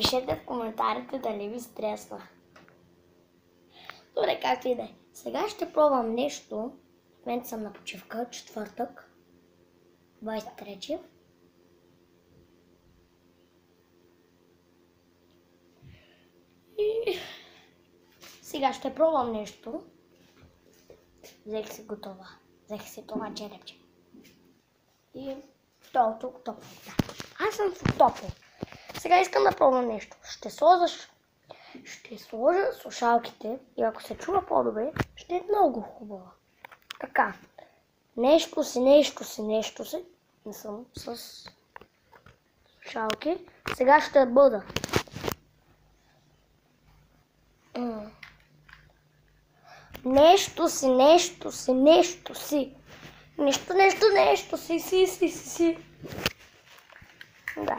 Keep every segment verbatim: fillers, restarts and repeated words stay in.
Напишете в коментарите дали ви стресна. Добре, както и да е. Сега ще пробвам нещо. В момента съм на почивка, четвъртък, двадесет и трети. И сега ще пробвам нещо. Взех си готова. Взех си това черепче. И то е тук топло. Да. Аз съм в топло. Сега искам да пробвам нещо. Ще сложа, ще сложа слушалките и ако се чува по-добре, ще е много хубаво. Така. Нещо си, нещо си, нещо си. Не съм с слушалки. Сега ще бъда. М- Нещо си, нещо си, нещо си. Нещо, нещо, нещо си, си, си, си, си. Да.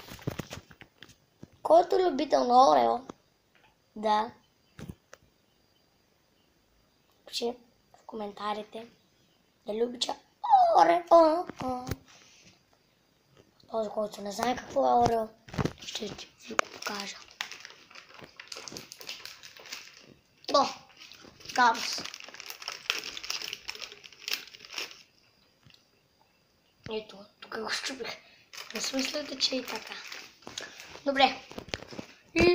Който е любител на Орео, да, пиши в коментарите дали обича Орео. Този, който не знае какво е Орео, ще ви го покажа. О, Карс. Ето, тук го щупих. Не смисляте, че и така. Добре. И...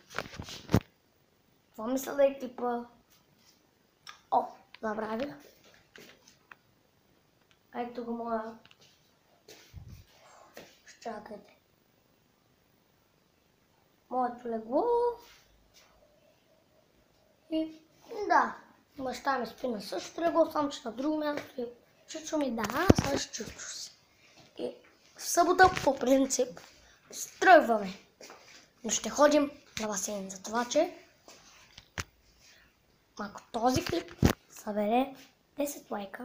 Това мисля да е клипа. О, забравих. Ето го моя. Чакайте. Моето легло. И да, баща ми спи на същото легло, само че на друго място. И чичо ми да, аз ще чувствам си. И в събота по принцип стръгваме. Но ще ходим на басейн, за това, че ако този клип събере десет лайка,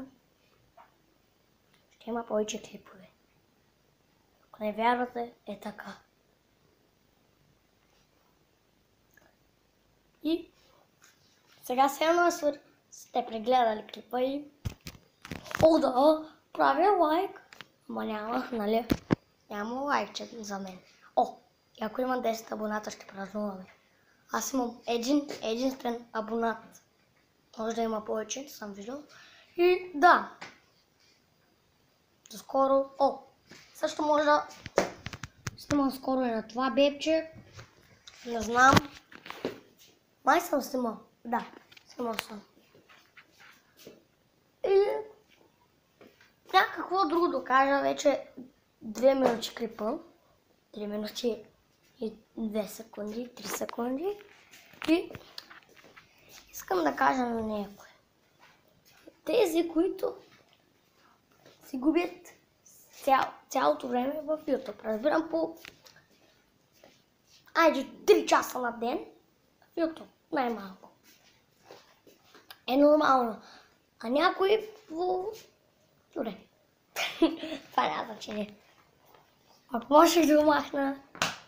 ще има повече клипове. Ако не вярвате, е така. И сега се едно сте прегледали клипа и о да, правя лайк. Ама няма, нали? Няма лайкче за мен. О, и ако има десет абоната, ще празнуваме. Аз имам един единствен абонат. Може да има повече, не съм виждал. И да. До скоро. О, също може да снимам скоро и на това бебче. Не знам. Май съм снимал. Да, снимал съм. И някакво друго да кажа. Вече две минути клипа. Три минути и две секунди, три секунди. И искам да кажа на някой. Тези, които си губят цял, цялото време в YouTube. Разбирам по айде три часа на ден в YouTube. Най-малко. Е нормално. А някой по... Добре. Това няма значение. Ако можеш да го махна.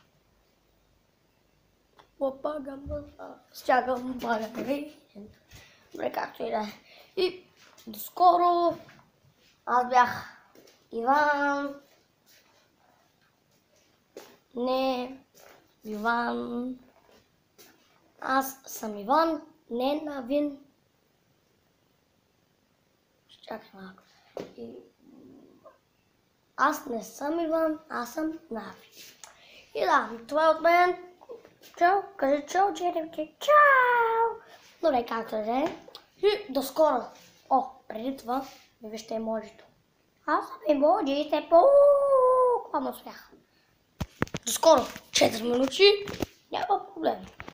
Опагам, стягам, багам. Добре, както и да е. И доскоро аз бях Иван. Не, Иван. Аз съм Иван, не Навин. Чакай малко. И... Аз не съм Иван, аз съм Нави. И да, това е от мен. Чао, кажи чао, черепки. Чао! Добре, както да е. И до скоро. О, преди това, ми вижте емоджито. Аз съм емоджите по... Какво му успях? До скоро. четири минути. Няма проблем.